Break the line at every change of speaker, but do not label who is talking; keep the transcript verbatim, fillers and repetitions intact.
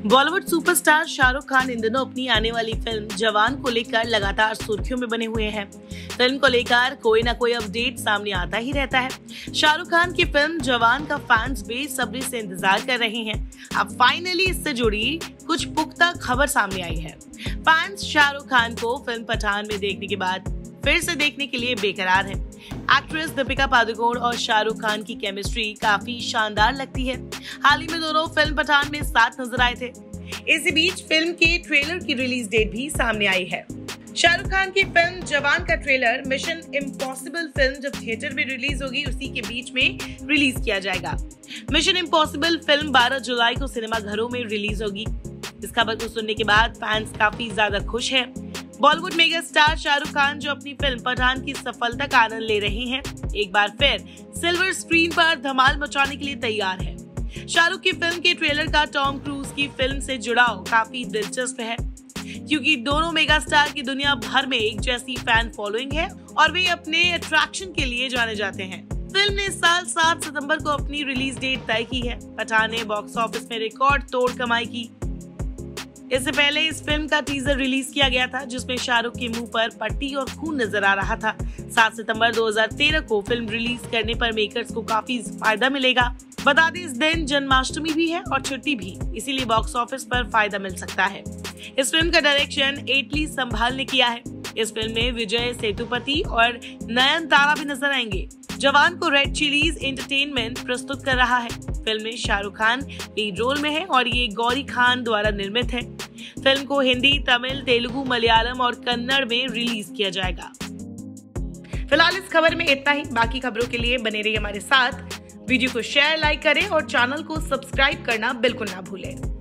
Bollywood superstar Shahrukh Khan इन दिनों अपनी आने वाली फिल्म जवान को लेकर लगातार सुर्खियों में बने हुए हैं। फिल्म को लेकर कोई ना कोई अपडेट सामने आता ही रहता है। शाहरुख खान की फिल्म जवान का फैंस बेसब्री से इंतजार कर रहे हैं। अब फाइनली इससे जुड़ी कुछ पुख्ता खबर सामने आई है। फैंस शाहरुख खान को फिल्म पठान में देखने के बाद फिर से देखने के लिए बेकरार हैं। एक्ट्रेस दीपिका पादुकोण और शाहरुख खान की केमिस्ट्री काफी शानदार लगती है। हाल ही में दोनों फिल्म पठान में साथ नजर आए थे। इसी बीच फिल्म के ट्रेलर की रिलीज डेट भी सामने आई है। शाहरुख खान की फिल्म जवान का ट्रेलर मिशन इम्पॉसिबल फिल्म जब थिएटर में रिलीज होगी उसी के बीच में रिलीज किया जाएगा। मिशन इम्पॉसिबल फिल्म बारह जुलाई को सिनेमा घरों में रिलीज होगी। इस खबर को सुनने के बाद फैंस काफी ज्यादा खुश हैं। बॉलीवुड मेगा स्टार शाहरुख खान जो अपनी फिल्म पठान की सफलता का आनंद ले रहे हैं, एक बार फिर सिल्वर स्क्रीन पर धमाल मचाने के लिए तैयार है। शाहरुख की फिल्म के ट्रेलर का टॉम क्रूज की फिल्म से जुड़ाव काफी दिलचस्प है, क्योंकि दोनों मेगा स्टार की दुनिया भर में एक जैसी फैन फॉलोइंग है और वे अपने अट्रैक्शन के लिए जाने जाते हैं। फिल्म ने इस साल सात सितंबर को अपनी रिलीज डेट तय की है। पठान ने बॉक्स ऑफिस में रिकॉर्ड तोड़ कमाई की। इससे पहले इस फिल्म का टीजर रिलीज किया गया था, जिसमें शाहरुख के मुंह पर पट्टी और खून नजर आ रहा था। सात सितंबर दो हज़ार तेरह को फिल्म रिलीज करने पर मेकर्स को काफी फायदा मिलेगा। बता दें, इस दिन जन्माष्टमी भी है और छुट्टी भी, इसीलिए बॉक्स ऑफिस पर फायदा मिल सकता है। इस फिल्म का डायरेक्शन एटली संभाल ने किया है। इस फिल्म में विजय सेतुपति और नयनतारा भी नजर आएंगे। जवान को रेड चिलीज एंटरटेनमेंट प्रस्तुत कर रहा है। फिल्म में शाहरुख खान लीड रोल में है और ये गौरी खान द्वारा निर्मित है। फिल्म को हिंदी, तमिल, तेलुगु, मलयालम और कन्नड़ में रिलीज किया जाएगा। फिलहाल इस खबर में इतना ही। बाकी खबरों के लिए बने रहिए हमारे साथ। वीडियो को शेयर, लाइक करें और चैनल को सब्सक्राइब करना बिल्कुल ना भूलें।